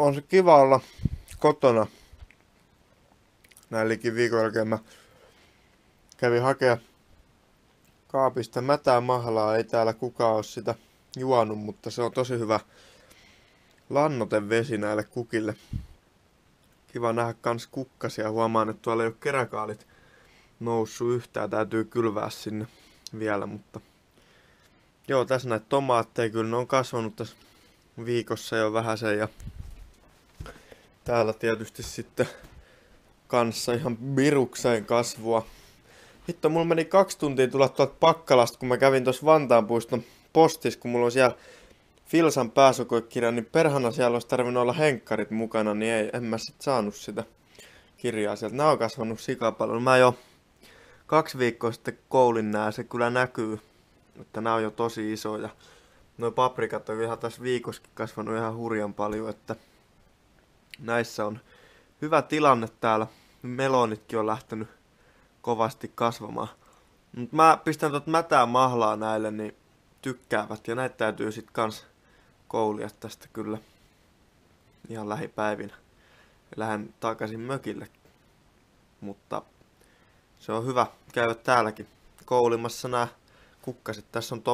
on se kiva olla kotona. Näin likin viikon jälkeen mä kävin hakea kaapista mätää mahlaa. Ei täällä kukaan ole sitä juonut, mutta se on tosi hyvä lannotevesi näille kukille. Kiva nähdä kans kukkasia. Huomaan, että tuolla ei ole keräkaalit noussut yhtään. Täytyy kylvää sinne vielä, mutta joo, tässä näitä tomaatteja kyllä ne on kasvanut tässä viikossa jo vähäsen ja täällä tietysti sitten kanssa ihan virukseen kasvua. Hitto, mulla meni 2 tuntia tulla tuolta Pakkalasta, kun mä kävin tuossa Vantaanpuiston postissa, kun mulla on siellä Filsan pääsukokirja, niin perhana siellä olisi tarvinnut olla henkkarit mukana, niin en mä sit saanut sitä kirjaa sieltä. Nää on kasvanut sikapaljon. Mä jo 2 viikkoa sitten koulin nää, se kyllä näkyy, että nää on jo tosi isoja. Noi paprikat on ihan tässä viikossakin kasvanut ihan hurjan paljon, että näissä on hyvä tilanne täällä. Melonitkin on lähtenyt kovasti kasvamaan. Mut mä pistän tuota mätää mahlaa näille, niin tykkäävät. Ja näitä täytyy sit kans koulia tästä kyllä ihan lähipäivinä. Lähden takaisin mökille. Mutta se on hyvä käydä täälläkin koulimassa nämä kukkaset. Tässä on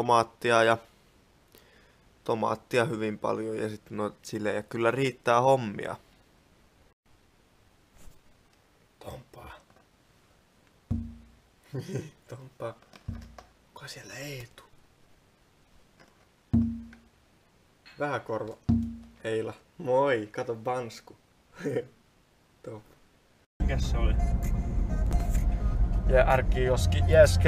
tomaattia hyvin paljon ja sitten no silleen, ja kyllä riittää hommia. Tompaa. Tompaa. Kuka siellä Eetu? Vähäkorva. Heila. Moi, kato Bansku. Mikäs se oli? Ja arkioski. Yes,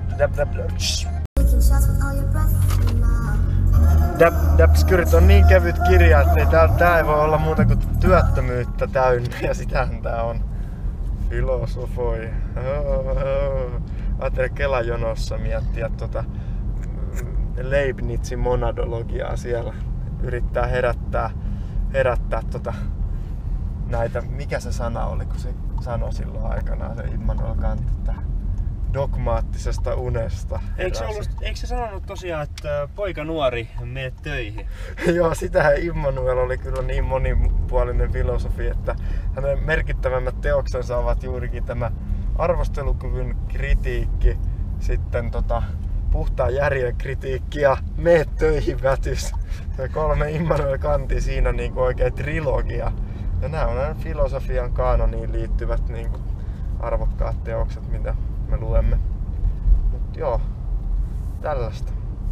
Dabskyrit on niin kevyt kirja, että tää ei voi olla muuta kuin työttömyyttä täynnä, ja sitähän tää on. Filosofoi. Ajattelin Kelajonossa miettiä Leibnizin monadologiaa siellä. Yrittää herättää näitä, mikä se sana oli, kun se sanoi silloin aikanaan, se Immanuel Kant, että dogmaattisesta unesta. Eikö se sanonut tosiaan, että poika nuori, mene töihin? Joo, sitähän Immanuel oli kyllä niin monipuolinen filosofi, että hänen merkittävämmät teoksensa ovat juurikin tämä arvostelukyvyn kritiikki, sitten puhtaan järjen kritiikki ja mene töihin vätys. Ja 3 Immanuel Kantin siinä niinku oikein trilogia. Ja nämä on aina filosofian kaanoniin liittyvät niinku arvokkaat teokset, mitä me luemme. Mut joo, tällaista.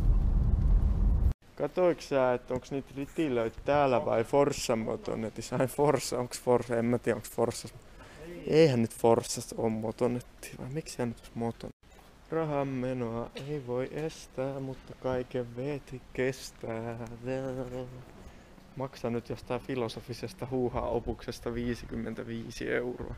Katoiks sä, että onks niitä ritilöitä täällä vai Forssan motonetissä? Ai Forssa, onks Forssa? En mä tiedä onks Forssas. Eihän nyt Forssassa oo motonetti, vai miksi hän nyt ois moton? Rahan menoa ei voi estää, mutta kaiken veeti kestää. Maksaa nyt jostain filosofisesta huuhaa-opuksesta 55 €.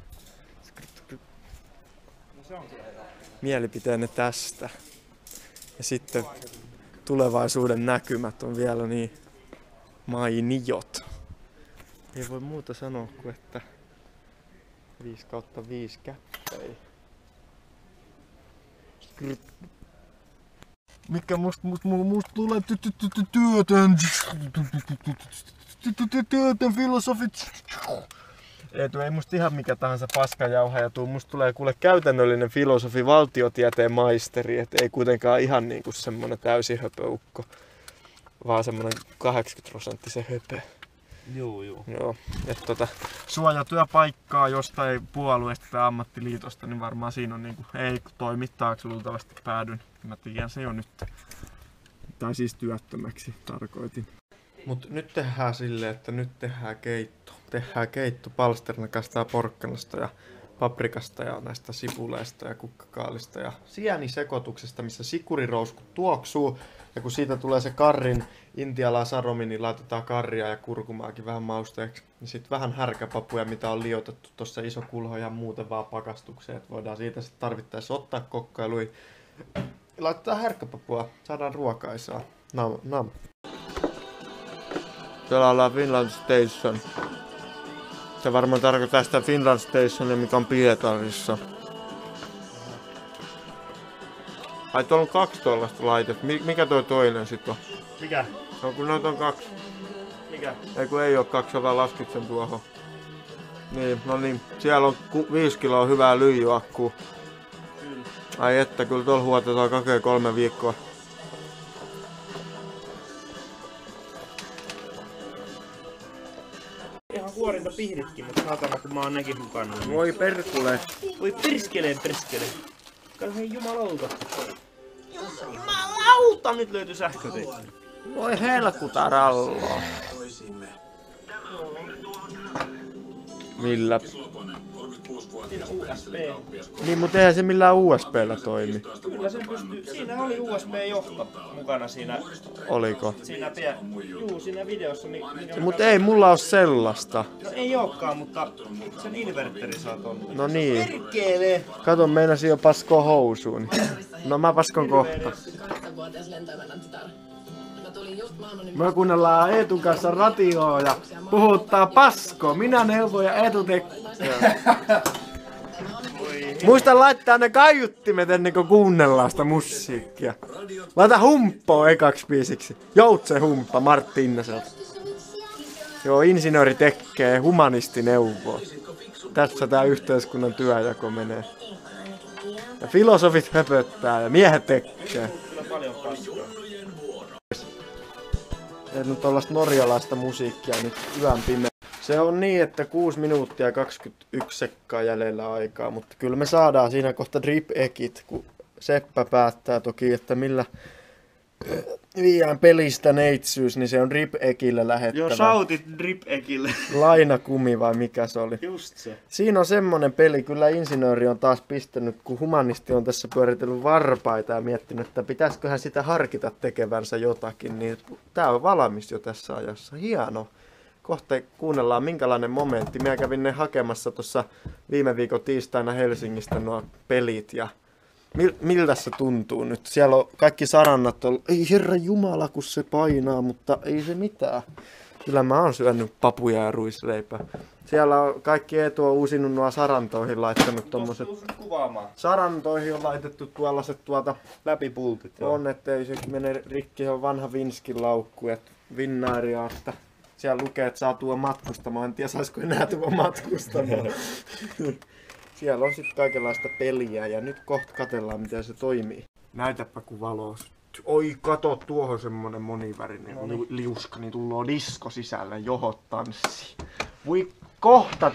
Mielipiteenne tästä. Ja sitten tulevaisuuden näkymät on vielä niin mainiot. Ei voi muuta sanoa kuin että 5/5 käppei. Mikä musta tulee työtön filosofit. Ei musta ihan mikä tahansa paskajauhaja tuu. Musta tulee kuule käytännöllinen filosofi, valtiotieteen maisteri. Et ei kuitenkaan ihan niinku semmonen täysi höpöukko. Vaan semmonen 80% höpö. Joo. Joo. Et suojatyöpaikkaa jostain puolueesta tai ammattiliitosta, niin varmaan siinä on niinku, ei toimittaaksi luultavasti päädyn. Mä tiedän se jo nyt. Tai siis työttömäksi tarkoitin. Mut nyt tehdään silleen, että nyt tehdään keitto. Tehdään keitto palsternakasta ja porkkanasta ja paprikasta ja näistä sipuleista ja kukkakaalista ja sienisekoituksesta, missä sikurirouskut tuoksuu. Ja kun siitä tulee se karrin intialaisaromi, niin laitetaan karria ja kurkumaakin vähän mausteeksi. Ja sitten vähän härkäpapuja, mitä on liotettu tuossa iso kulho ja muuten vaan pakastukseen. Et voidaan siitä sitten tarvittaessa ottaa kokkailuja. Laitetaan härkäpapua, saadaan ruokaisaa. Nam. Täällä ollaan Finland Station. Se varmaan tarkoittaa sitä Finland Stationia, mikä on Pietarissa. Ai tuolla on 2 tuollaista laitetta. Mikä toi toinen sit on? Mikä? No kun noita on 2. Mikä? Ei kun ei oo 200, laskit sen tuohon. Niin, no niin. Siellä on 5 kiloa hyvää lyijyakkuu. Kyllä. Ai että, kyllä tuolla huotetaan kakee 3 viikkoa. Ihan huorinta pihditkin, mutta saatana kun mä oon nekin mukana. Niin. Voi perkule. Voi perskeleen. Kato hei jumalauta. Jumalauta! Nyt löytyi sähköteitä. Voi helkutarallo. Millä? Siinä USB. Niin, mutta eihän se millään USB:llä toimi. Kyllä se pystyy. Siinä oli USB-johto mukana siinä. Oliko? Siinä videossa. Mut ei mulla oo sellaista. No ei ookaan, mutta sen inverteri saa tonne. No niin. Perkele! Kato, meinasin jo paskoa housuun. No mä paskon kohta. Me kuunnellaan Eetun kanssa radioa ja puhuttaa paskoa. Minä neuvon ja Eetu tekee. Muista laittaa ne kaiuttimet ennen kuin kuunnellaan sitä musiikkia. Laita humppoo ekaksi biisiksi. Joutse humppa Martti Innaselta. Joo, insinööri tekee, humanisti neuvoo. Tässä tää yhteiskunnan työjako menee. Ja filosofit höpöttää ja miehet tekee. Ja nyt tollaista norjalaista musiikkia nyt yön pimeä. Se on niin, että 6 minuuttia 21 sekkaa jäljellä aikaa, mutta kyllä me saadaan siinä kohta drip-ekit, kun Seppä päättää toki, että millä viiään pelistä neitsyys, niin se on drip-ekille lähettävä. Joo, shoutit drip-ekille. Lainakumi vai mikä se oli? Just se. Siinä on semmonen peli, kyllä insinööri on taas pistänyt, kun humanisti on tässä pyöritellyt varpaita ja miettinyt, että pitäisiköhän sitä harkita tekevänsä jotakin, niin tää on valmis jo tässä ajassa. Hieno. Kohta kuunnellaan minkälainen momentti. Minä kävin ne hakemassa tuossa viime viikon tiistaina Helsingistä nuo pelit ja miltä se tuntuu nyt? Siellä on kaikki sarannat on, ei herra jumala kun se painaa, mutta ei se mitään. Kyllä mä oon syönyt papuja ja ruisleipää. Siellä on kaikki Eetu on uusinut nuo sarantoihin laittanut tommoset. Sarantoihin on laitettu tuollaiset läpipultit. On, ettei se mene rikki, se on vanha Vinskin laukku, että Vinnaaria, että siellä lukee, että saa tuoda matkustamaan. En tiedä, saisiko enää tuoda matkustamaan. Siellä on sitten kaikenlaista peliä ja nyt kohta katsellaan, miten se toimii. Näytäpä kun valo. Oi, kato, tuohon semmonen monivärinen liuska, niin tulloo disko sisälle, johot tanssi. Voi kohta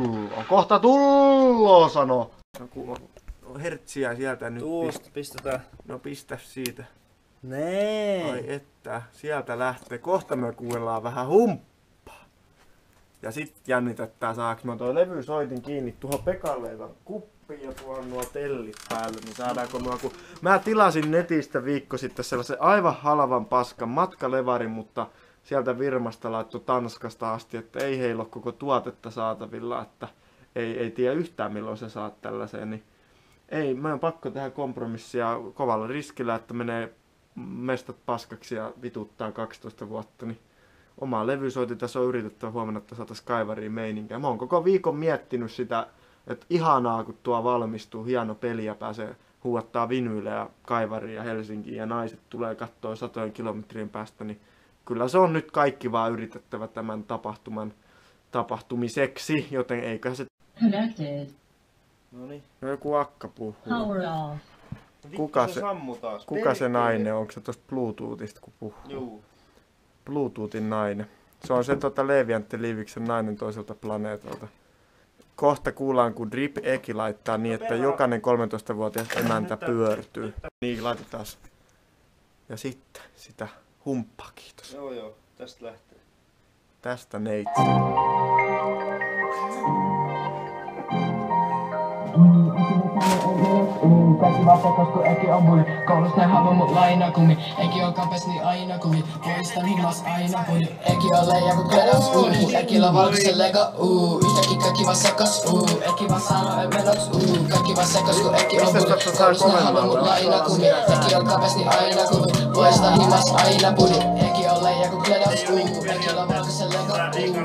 tulloo, sano. No, hertsiä sieltä nyt pistetään. No pistä siitä. Nee. Ai että, sieltä lähtee. Kohta me kuullaan vähän humppaa. Ja sit jännitetään, saaks mä toi levysoitin kiinni tuohon Pekalle kuppiin ja tuohon nuo tellit päälle, niin saadaanko nuo, kun mä tilasin netistä viikko sitten sellaisen aivan halvan paskan matkalevarin, mutta sieltä Virmasta laittu Tanskasta asti, että ei heillä ole koko tuotetta saatavilla, että ei tiedä yhtään milloin sä saat tällaiseen, niin ei, mä oon pakko tehdä kompromissia kovalla riskillä, että menee mestat paskaksi ja vituttaa 12 vuotta, niin omaa levysoitin tässä on yritettävä huomenna, että saataisiin kaivariin meininkiä. Mä oon koko viikon miettinyt sitä, että ihanaa kun tuo valmistuu, hieno peli ja pääsee huuattaa vinyylejä kaivariin ja Helsinkiin ja naiset tulee katsoa 100 kilometrien päästä, niin kyllä se on nyt kaikki vaan yritettävä tämän tapahtuman tapahtumiseksi, joten eikä se... Noniin. No joku akka puhuu. Kuka se nainen on? Onko se tosta Bluetoothista kun puhuu? Juu. Bluetoothin nainen. Se on se Leevi-Antti Liiviksen nainen toiselta planeetalta. Kohta kuullaan kun Drip Eki laittaa niin, että jokainen 13-vuotias emäntä pyörtyy. Niin laitetaan. Ja sitten sitä humppaa, kiitos. Joo, tästä lähtee. Tästä neitsi. Kaikki vaan sekos kun Eki on bulli. Koulussa ne haluaa mut lainakumi. Eki on kampes niin aina kumi. Poistan himas aina pudi. Eki on leija kun kedas Ekillä on valkoisen lego yhtäkkiä kaikki vaan sekos Eki vaan sanoo et menoks Kaikki vaan sekos kun Eki on bulli. Koulussa ne haluaa mut lainakumi. Eki on kampes niin aina kumi. Poistan himas aina pudi. Eki on leija kun kledas, Ekillä valkoisen lego,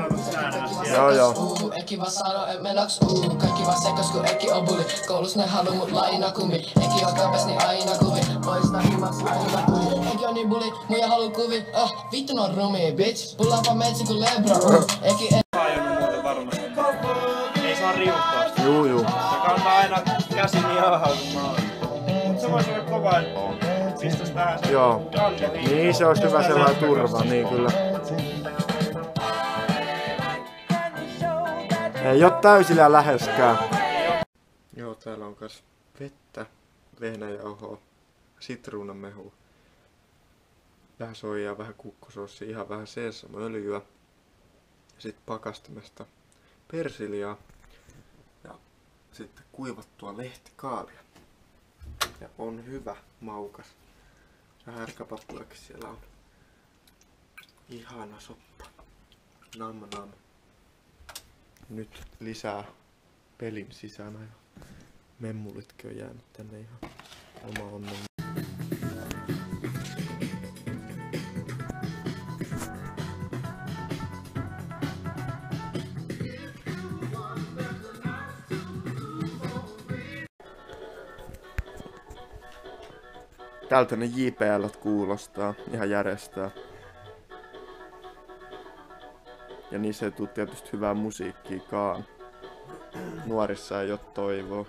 Eki vaan sano, et menoks, Kaikki vaan sekos kun Eki on bully. Koulus ne haluu mut lainakumi. Eki on kampes niin aina kuvi. Poista himaks aina kuvi. Eki on niin bully, muija haluu kuvi. Vittu on rumi, bitch. Pullaa vaan metsi kun Lebron. Eki ei Hajonnut muuten varmasti. Ei saa riuttaa sitä. Juu. Se kantaa aina käsi niin alhaalta. Mut se voisi olla kova, että pistäis tähän se kanne. Niin se olisi hyvä sellainen turva, niin kyllä. Ei oo täysillä läheskään. Joo, täällä on kas vettä, vehnäjauhoa, sitruunamehua, vähän soijaa, vähän kukkosossia, ihan vähän seesamöljyä ja sitten pakastimesta persiliaa ja sitten kuivattua lehtikaalia. Ja on hyvä, maukas. Ja härkäpapujakin siellä on. Ihana soppa. Nam. Nyt lisää pelin sisään ja memmulitkin on jäänyt tänne ihan oma onnen. Tältä ne JPL kuulostaa ihan järjestää. Ja niissä ei tule tietysti hyvää musiikkiakaan. Nuorissa ei oo toivoa.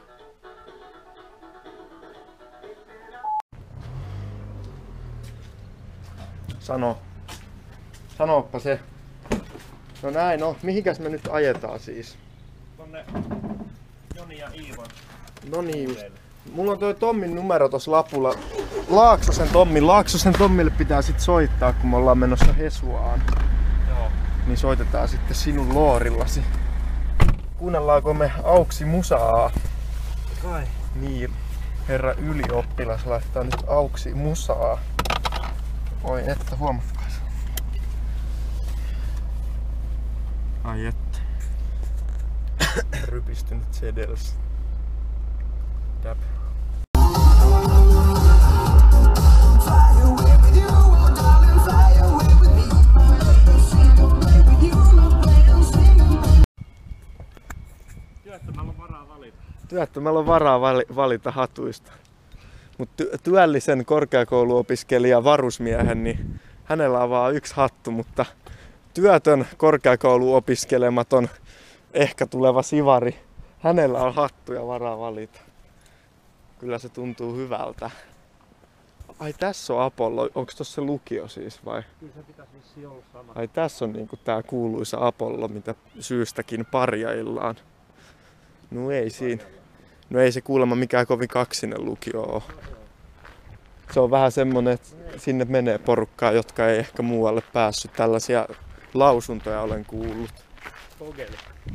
Sanoppa se. No näin, no mihinkäs me nyt ajetaan siis? Tonne Joni ja Iivon. No niin just. Mulla on toi Tommin numero tossa lapulla. Laaksosen Tommille pitää sit soittaa, kun me ollaan menossa Hesuaan. Joo. Niin soitetaan sitten sinun loorillasi. Kuunnellaanko me Auksi musaa? Kai. Niin, herra ylioppilas laittaa nyt Auksi musaa. Oi että, huomatkaa se. Ai että. Rypistynyt sedels. Dab. Työttömällä on varaa valita hatuista. Mutta työllisen korkeakouluopiskelijan varusmiehen, niin hänellä on vaan yksi hattu, mutta työtön korkeakouluopiskelematon ehkä tuleva sivari, hänellä on hattu ja varaa valita. Kyllä se tuntuu hyvältä. Ai tässä on Apollo, onko tossa se lukio siis vai? Kyllä se pitäisi vissiin olla sama. Ai tässä on niinku tää kuuluisa Apollo, mitä syystäkin parjaillaan. No ei siinä. No ei se kuulemma mikään kovin kaksinen lukio oo. Se on vähän semmonen, että sinne menee porukkaa, jotka ei ehkä muualle päässyt. Tällaisia lausuntoja olen kuullut. Pogeli.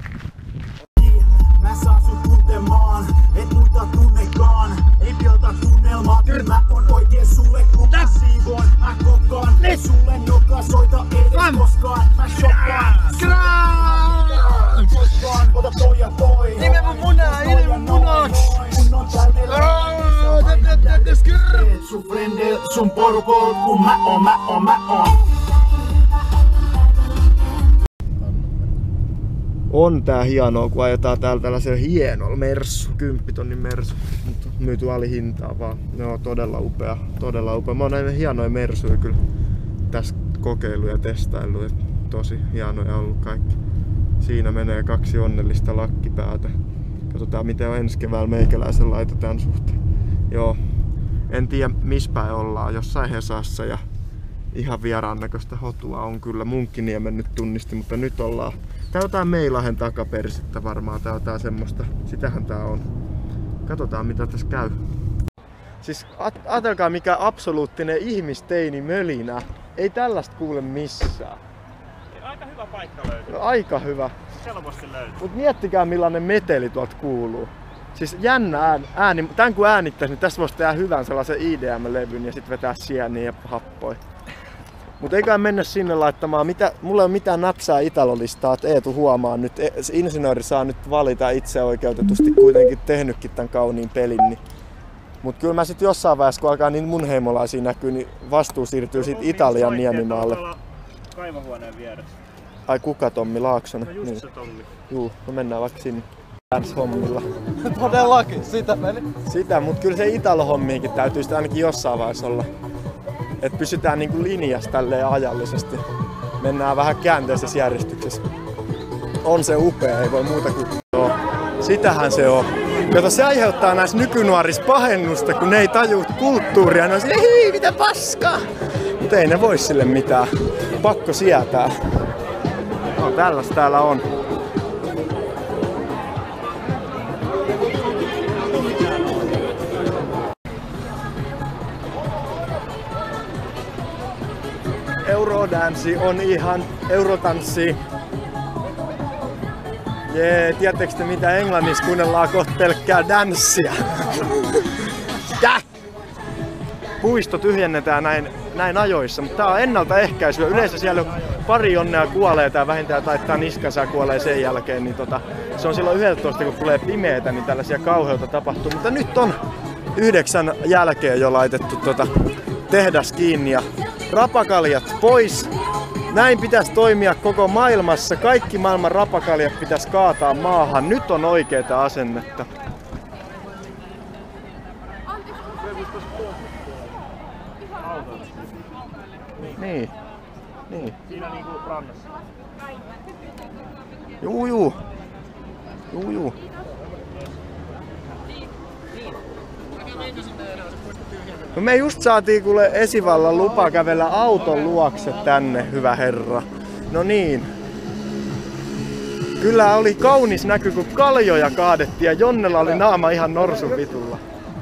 Mä saan sut tuntemaan, et muita tunnekaan. Ei pilta tunnelmaa, mä on oikein sulle kun mä siivoon. Mä kokkaan, ei sulle nokaa soita edes koskaan. Mä shoppaan, koskaan, ota toi ja toi. Nime mun munaa, kun on täydellä. Teet sun frendel, sun porukol, kun mä oon. On tää hienoa, kun ajetaan täällä tällaisella hienolla Mersu, 10 tonnin Mersu, mutta myyty alihintaa vaan. Ne on todella upea. Mä oon näitä hienoja Mersuja kyllä tässä kokeilu ja testailu, tosi hienoja ollut kaikki. Siinä menee 2 onnellista lakkipäätä. Katsotaan miten on ensi keväällä meikäläisen laita tän suhteen. Joo, en tiedä missä päin ollaan, jossain Hesassa ja ihan vieraan näköistä hotua on kyllä. Munkkiniemen nyt tunnisti, mutta nyt ollaan. Tää on jotain Meilahen takapersittä varmaan, tää on tää semmoista, sitähän tää on. Katsotaan mitä tässä käy. Siis ajatelkaa mikä absoluuttinen ihmisteini mölinä. Ei tällaista kuule missään. Aika hyvä paikka löytyy. No, aika hyvä. Helposti löytyy. Mut miettikää millainen meteli tuolta kuuluu. Siis jännä ääni. Tän kun äänittäis, niin tästä voisi tehdä hyvän sellaisen IDM-levyn ja sit vetää sieniä ja happoja. Mut eiköhän mennä sinne laittamaan, mulla ei ole mitään napsaa Italo-listaa, että Eetu huomaa nyt, insinööri saa nyt valita itseoikeutetusti kuitenkin tehnytkin tän kauniin pelin. Niin. Mut kyllä mä sit jossain vaiheessa, kun alkaa niin mun heimolaisia näkyy, niin vastuu siirtyy sit Italian niemimaalle. kaivohuoneen vieressä. Ai kuka Tommi Laaksonen? No just niin. se Tommi. Juu, no mennään vaikka sinne. Dance-hommilla. Todellakin, sitä meni. Sitä, mut kyllä se Italo-hommiinkin täytyy sitä ainakin jossain vaiheessa olla. Et pysytään niinku linjassa tälleen ajallisesti. Mennään vähän käänteisessä järjestyksessä. On se upea, ei voi muuta kuin sitähän se on. Kato, se aiheuttaa näissä nykynuorissa pahennusta, kun ne ei tajuu kulttuuria. Ne on silleen, hei, mitä paskaa! Mut ei ne voi sille mitään. Pakko sietää. No, tällaista täällä on. Eurodanssi on ihan eurotanssi. Jee, tiedättekö te mitä Englannissa kuunnellaan kohta pelkkää danssia? Puisto tyhjennetään näin ajoissa, mutta tää on ennaltaehkäisyä. Yleensä siellä pari onnea kuolee tai vähintään taittaa niskansa ja kuolee sen jälkeen. Niin se on silloin 11, kun tulee pimeetä, niin tällaisia kauheutta tapahtuu. Mutta nyt on 9 jälkeen jo laitettu tehdas kiinni ja rapakaljat pois. Näin pitäisi toimia koko maailmassa. Kaikki maailman rapakaljat pitäisi kaataa maahan. Nyt on oikeeta asennetta. Niin. Siinä niinku rannassa. Juu. No me just saatiin kuule esivallan lupa kävellä auton luokse tänne, hyvä herra. No niin. Kyllä oli kaunis näky, kun kaljoja kaadettiin ja Jonnella oli naama ihan norsun vitulla.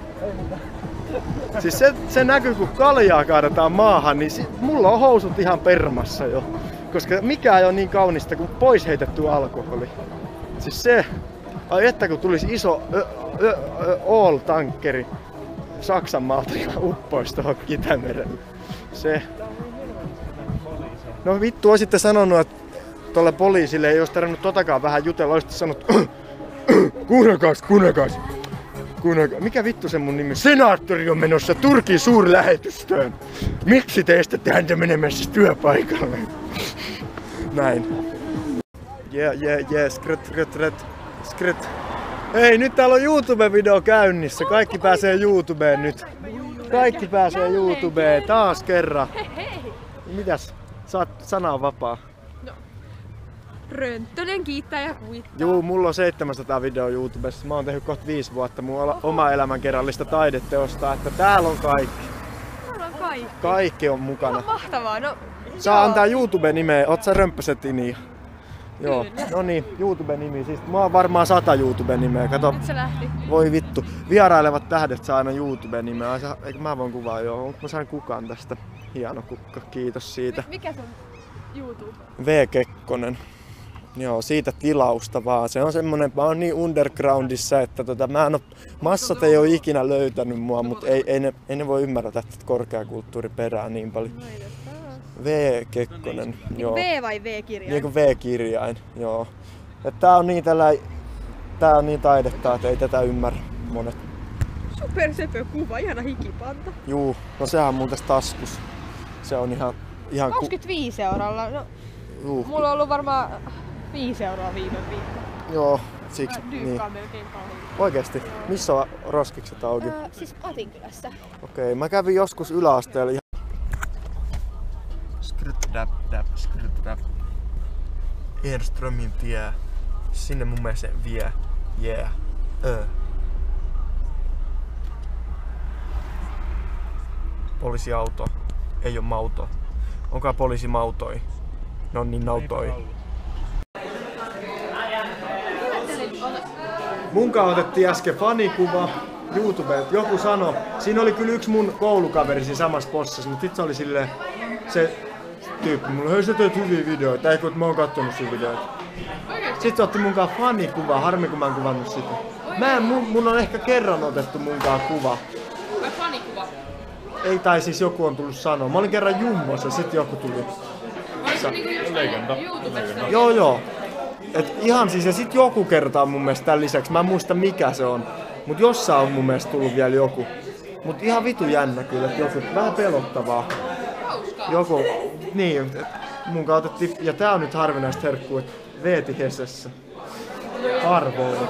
Siis se näky, kun kaljaa kaadetaan maahan, niin mulla on housut ihan permassa jo. Koska mikä ei ole niin kaunista kuin pois heitetty alkoholi. Siis se, ai että kun tulisi iso all-tankkeri Saksan maalta ja uppoisi tuohon Itämerelle. Se. No vittu, oisitte sanonut, että tolle poliisille ei olisi tarvinnut totakaan vähän jutella. Olisitte sanonut, kuunnelkaas. Mikä vittu se mun nimi? Senaattori on menossa Turkin suurlähetystöön. Miksi te estätte häntä menemässä työpaikalle? Näin. Skret. Hei, nyt täällä on YouTube-video käynnissä. Kaikki pääsee YouTubeen nyt. Kaikki pääsee YouTubeen taas kerran. Mitäs? Sana on vapaa. Rönttönen kiittää ja kuittaa. Juu, mulla on 700 videoa YouTubessa. Mä oon tehnyt kohta 5 vuotta mun oma elämänkerrallista taideteosta, että täällä on kaikki. Täällä on kaikki. Kaikki on mukana. On mahtavaa. No, Saa antaa YouTube-nimeä. Oot sä Römppäsetini? Joo. No niin, YouTube-nimi. Siis mä oon varmaan 100 YouTube-nimeä. Kato. nyt se lähti. Voi vittu. Vierailevat tähdet saa aina YouTube-nimeä. Eikö mä voin kuvaa joo? Onko mä sain kukan tästä? Hieno kukka. Kiitos siitä. Mikä sun YouTube? V. Kekkonen. Joo, siitä tilausta vaan. Se on semmonen, mä oon niin undergroundissa, että mä en oo, massat ei oo ikinä löytänyt mua, mutta ei ne voi ymmärtää tätä korkeakulttuuriperää niin paljon. V. Kekkonen, joo. V vai V-kirjain? Niin kuin V-kirjain, joo. Et tää on niin taidetta, että ei tätä ymmärrä monet. Super sepö kuva, ihana hikipanta. Juu, no sehän on mun tässä taskus. Se on ihan 25 eurolla. No, juu. mulla on ollut varmaan 5 euroa viime viikko. Joo, siksi niin. Melkein kauhean. Oikeesti? Missä on roskikset auki? Siis Atinkylässä. Okei, mä kävin joskus yläasteella ihan... Skryt-dap. Enströmin tie. Sinne mun mielestä se vie. Yeah. Poliisiauto. Ei oo mauto. Onkaan poliisimautoi? Ne on niin nautoi. Munkaan otettiin äsken fanikuva YouTubelta. Joku sanoi, siinä oli kyllä yksi mun koulukaveri siinä samassa possassa, mutta sit se oli silleen, se tyyppi mulle, hei sä teet hyviä videoita, eikö mä oon kattonut sun videoita. Sit se otti munkaan fanikuvaa, harmi kun mä en kuvannut sitä. Mun on ehkä kerran otettu munkaan kuva. Vai fanikuva? Ei, tai siis joku on tullut sanoa. Mä olin kerran Jumbossa, sit joku tuli. Joo. Et ihan siis, ja sit joku kertaa mun mielestä tän lisäksi, mä en muista mikä se on. Mut jossain on mun mielestä tullut vielä joku. Mut ihan vitu jännä kyllä, että joku, vähän pelottavaa. Joku, niin, mun otettiin, ja tää on nyt harvinaista herkkuu, että veeti Hesessä. Harvoin.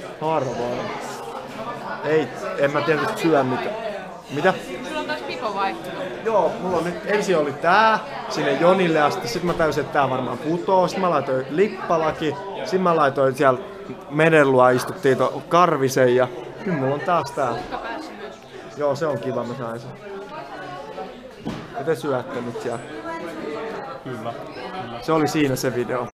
Ei, en mä tietysti syö mitään. Mitä? Sulla on taas pipo vaihtunut. Joo, mulla on nyt, ensin oli tää sinne Jonille asti, sit mä täysin, että tää varmaan putoo, sit mä laitoin lippalaki, sit mä laitoin siellä Medelua, istuttiin Karvisen ja nyt mulla on taas tää. Joo, se on kiva, mä sain sen. Ja te syötte nyt siellä. Kyllä. Se oli siinä se video.